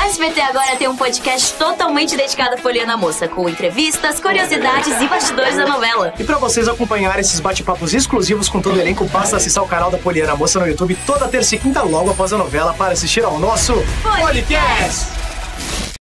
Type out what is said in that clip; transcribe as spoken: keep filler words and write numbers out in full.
S B T Agora tem um podcast totalmente dedicado à Poliana Moça, com entrevistas, curiosidades e bastidores da novela. E pra vocês acompanharem esses bate-papos exclusivos com todo o elenco, basta acessar o canal da Poliana Moça no YouTube toda terça e quinta logo após a novela para assistir ao nosso podcast.